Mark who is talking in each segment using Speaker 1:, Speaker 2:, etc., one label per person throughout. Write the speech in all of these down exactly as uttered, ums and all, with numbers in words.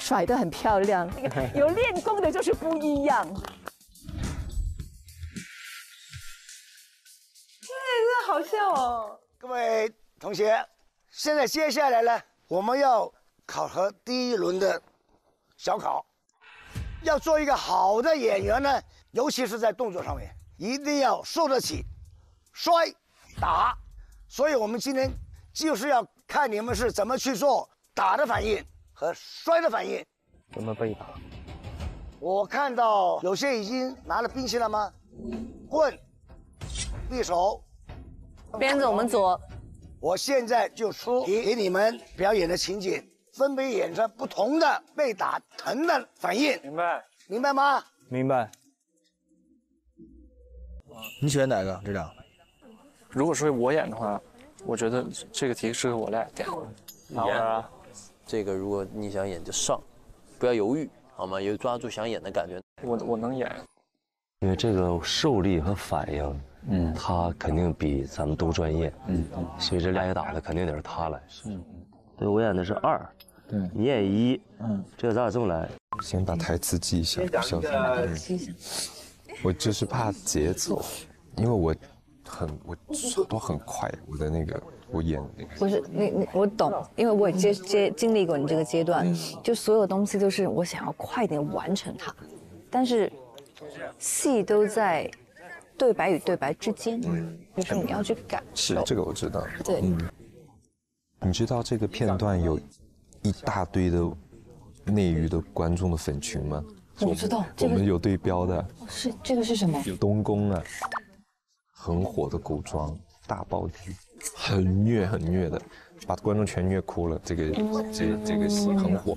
Speaker 1: 甩得很漂亮。那个有练功的就是不一样。
Speaker 2: 对，真的好笑哦。
Speaker 3: 各位同学，现在接下来呢，我们要考核第一轮的小考。要做一个好的演员呢，尤其是在动作上面，一定要受得起摔打。所以我们今天就是要看你们是怎么去做打的反应和摔的反应。
Speaker 4: 怎么被打？
Speaker 3: 我看到有些已经拿了兵器了吗？棍、匕首。
Speaker 2: 鞭子我们左。
Speaker 3: 我现在就出题给你们表演的情景，分别演着不同的被打疼的反应。
Speaker 4: 明白？
Speaker 3: 明白吗？
Speaker 4: 明白。
Speaker 5: 你选哪个，队长？
Speaker 4: 如果是我演的话，我觉得这个题适合我俩演。
Speaker 6: 好啊。这个如果你想演就上，不要犹豫，好吗？有抓住想演的感觉。
Speaker 4: 我我能演。
Speaker 7: 因为这个受力和反应，嗯，他肯定比咱们都专业，嗯嗯，所以这挨打的肯定得是他来。嗯，对我演的是二，对，你演一，嗯，这个咱俩这么来，
Speaker 8: 先把台词记一下，小心。记一下。我就是怕节奏，因为我很我都很快，我的那个我演那个。
Speaker 2: 不是你你我懂，因为我也接接经历过你这个阶段，就所有东西都是我想要快点完成它，但是。戏都在对白与对白之间，有时候你要去感受。
Speaker 8: 是这个我知道。
Speaker 2: 对，嗯，
Speaker 8: 你知道这个片段有一大堆的内娱的观众的粉群吗？
Speaker 2: 我知道，
Speaker 8: 我们有对标的。
Speaker 2: 是这个是什么？
Speaker 8: 东宫啊，很火的古装大爆剧，很虐很虐的，把观众全虐哭了。这个这这个戏很火。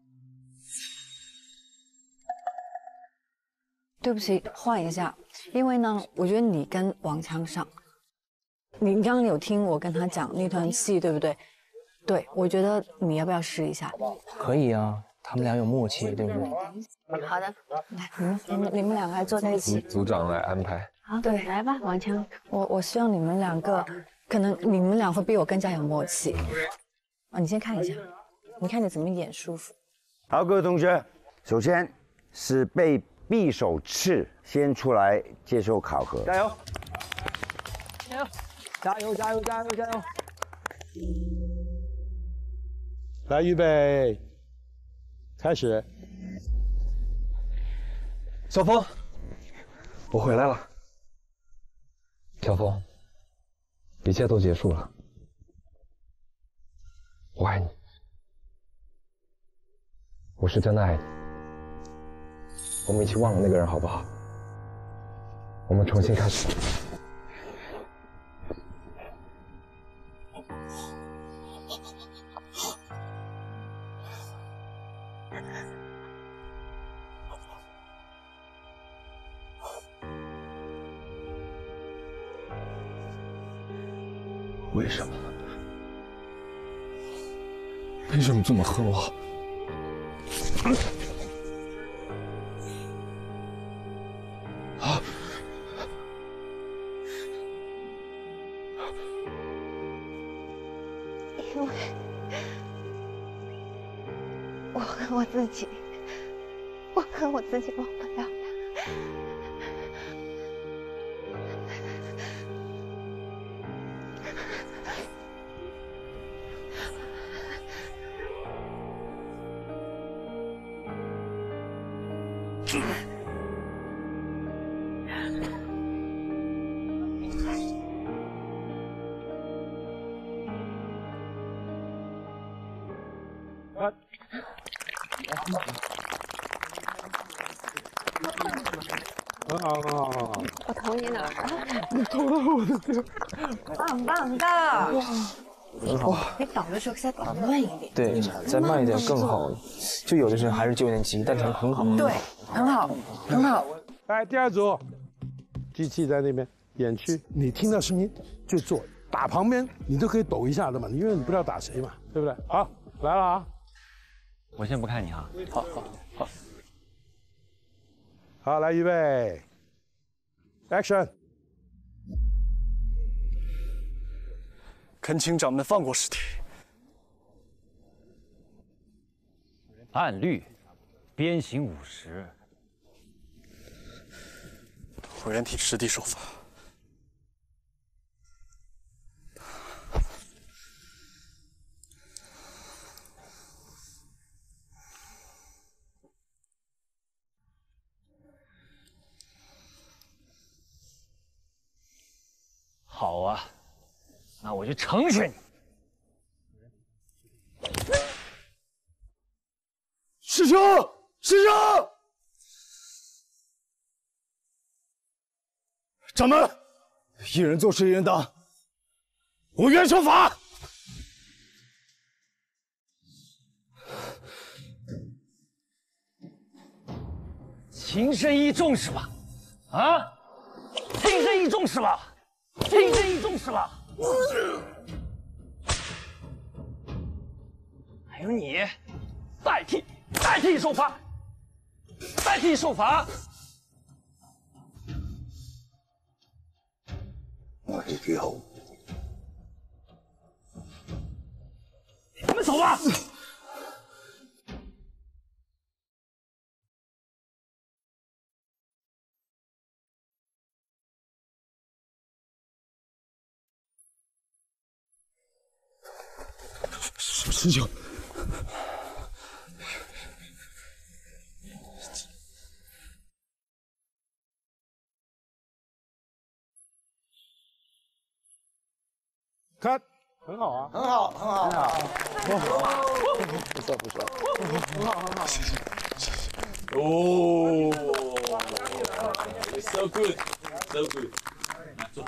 Speaker 2: 对不起，换一下，因为呢，我觉得你跟王强上，你刚刚有听我跟他讲那段戏，对不对？对，我觉得你要不要试一下？
Speaker 4: 可以啊，他们俩有默契，对不对？
Speaker 2: 好的，来，你们你们你们两个来坐在一起，
Speaker 8: 组长来安排。
Speaker 2: 好，对，来吧，王强，我我希望你们两个，可能你们俩会比我更加有默契。啊，你先看一下，你看你怎么演舒服。
Speaker 9: 好，各位同学，首先是被匕首刺，先出来接受考核。
Speaker 5: 加油！
Speaker 4: 加油！加油！加油！加油！加油！
Speaker 10: 来，预备，开始。
Speaker 4: 小峰，我回来了。小峰，一切都结束了，我爱你，我是真的爱你。我们一起忘了那个人，好不好？我们重新开始。
Speaker 8: 为什么？为什么这么恨我？啊！
Speaker 11: 因为我恨我自己，我恨我自己忘不了他。
Speaker 10: 很好，很好，很好。
Speaker 11: 我投你哪儿？
Speaker 10: 你投到我的地
Speaker 2: 棒棒的！
Speaker 4: 很好。
Speaker 2: 你倒的时候再倒慢一点。
Speaker 4: 对，再慢一点更好。就有的时候还是就有点急，但是很好。
Speaker 2: 对，很好，很好。
Speaker 10: 来，第二组，机器在那边演区，你听到声音就做，打旁边你都可以抖一下的嘛，因为你不知道打谁嘛，对不对？好，来了啊！
Speaker 12: 我先不看你啊。
Speaker 4: 好好好。
Speaker 10: 好，来预备 ，Action！
Speaker 4: 恳请掌门放过尸体。
Speaker 12: 按律，鞭刑五十。
Speaker 13: 我原体实地受罚。
Speaker 12: 好啊，那我就成全你。
Speaker 3: 师兄，师兄，掌门，一人做事一人当，我愿受罚。
Speaker 12: 情深意重是吧？啊，情深意重是吧？情深意重是吧？还有你，代替代替受罚，代替受罚。
Speaker 3: 我是绝后，
Speaker 12: 你们走吧。
Speaker 3: 师兄，
Speaker 10: 看，很好啊，
Speaker 3: 很好，很好，很好，
Speaker 10: 不错不错，很好很好，
Speaker 3: 谢谢，谢谢。
Speaker 13: 哦 ，so good, so good。坐。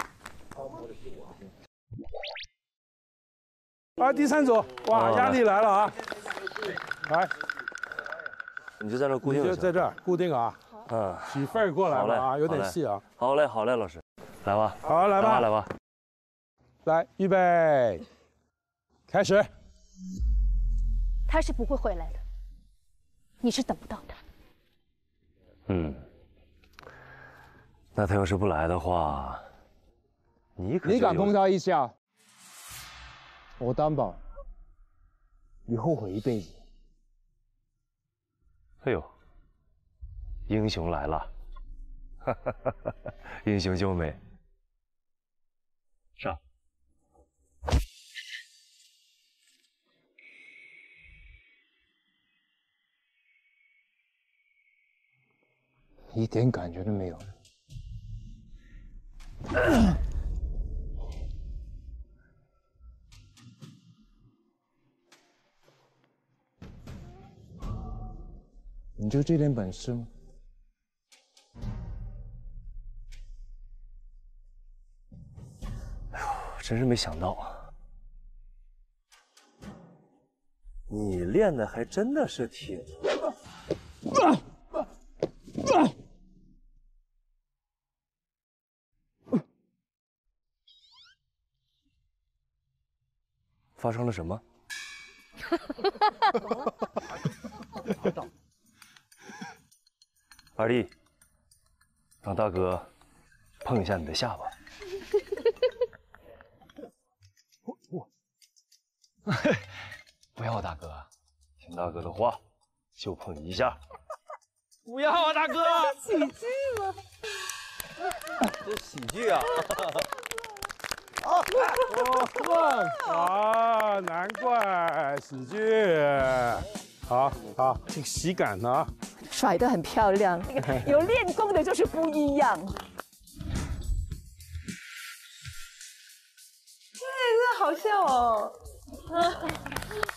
Speaker 10: 啊，第三组，哇，压力来了啊！来，
Speaker 7: 你就在那固定。
Speaker 10: 你就在这儿固定啊。
Speaker 7: 嗯。
Speaker 10: 许份儿过来了啊，有点细啊。
Speaker 7: 好嘞，好嘞，老师，来吧。
Speaker 10: 好，来吧，
Speaker 7: 来吧。
Speaker 10: 来，预备，开始。
Speaker 11: 他是不会回来的，你是等不到他。
Speaker 7: 嗯。那他要是不来的话，你可
Speaker 14: 你敢碰他一下？我担保，你后悔一辈子。
Speaker 7: 哎呦，英雄来了！哈哈哈哈哈！英雄救美，上。
Speaker 14: 一点感觉都没有。你就这点本事吗？
Speaker 7: 哎呦，真是没想到啊！你练的还真的是挺……发生了什么？二弟，让大哥碰一下你的下巴。
Speaker 12: 不要，大哥，
Speaker 7: 听大哥的话，就碰一下。
Speaker 12: 不要啊，大哥！
Speaker 1: 喜剧吗？
Speaker 6: 这喜剧啊！
Speaker 3: 好，
Speaker 10: 哇啊，难怪喜剧。好好，这个喜感呢？
Speaker 1: 甩得很漂亮，有练功的就是不一样。
Speaker 15: 对，真的好笑哦。